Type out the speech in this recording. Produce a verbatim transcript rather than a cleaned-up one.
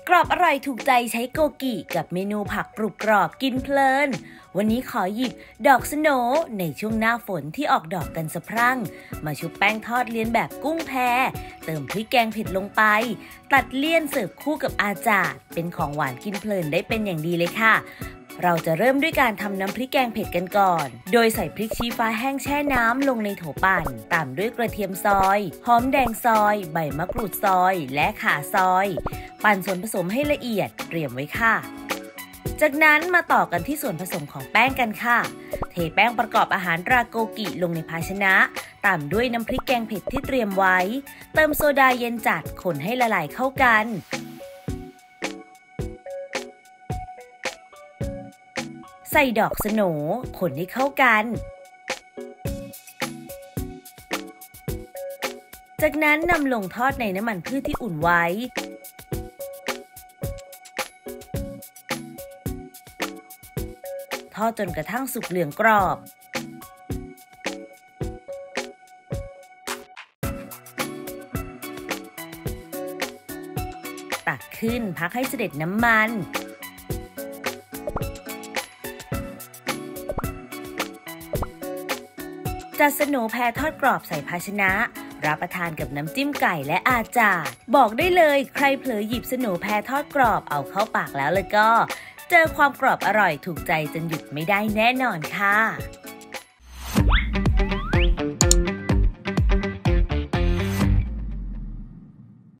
กรอบอร่อยถูกใจใช้โกกิกับเมนูผักกรุบกรอบกินเพลินวันนี้ขอหยิบดอกสโหนในช่วงหน้าฝนที่ออกดอกกันสะพรั่งมาชุบแป้งทอดเลียนแบบกุ้งแพเติมพริกแกงเผ็ดลงไปตัดเลี่ยนเสิร์ฟคู่กับอาจาดเป็นของหวานกินเพลินได้เป็นอย่างดีเลยค่ะเราจะเริ่มด้วยการทำน้ำพริกแกงเผ็ดกันก่อนโดยใส่พริกชี้ฟ้าแห้งแช่น้ำลงในโถปั่นตามด้วยกระเทียมซอยหอมแดงซอยใบมะกรูดซอยและข่าซอยปั่นส่วนผสมให้ละเอียดเตรียมไว้ค่ะจากนั้นมาต่อกันที่ส่วนผสมของแป้งกันค่ะเทแป้งประกอบอาหารราโกกิลงในภาชนะตามด้วยน้ำพริกแกงเผ็ดที่เตรียมไว้เติมโซดาเย็นจัดคนให้ละลายเข้ากันใส่ดอกสโหนคนให้เข้ากันจากนั้นนำลงทอดในน้ำมันพืชที่อุ่นไว้ทอดจนกระทั่งสุกเหลืองกรอบตักขึ้นพักให้เสด็จน้ำมันจัดสโหนแพรทอดกรอบใส่ภาชนะรับประทานกับน้ำจิ้มไก่และอาจาดบอกได้เลยใครเผลอหยิบสโหนแพรทอดกรอบเอาเข้าปากแล้วเลยก็เจอความกรอบอร่อยถูกใจจนหยุดไม่ได้แน่นอนค่ะ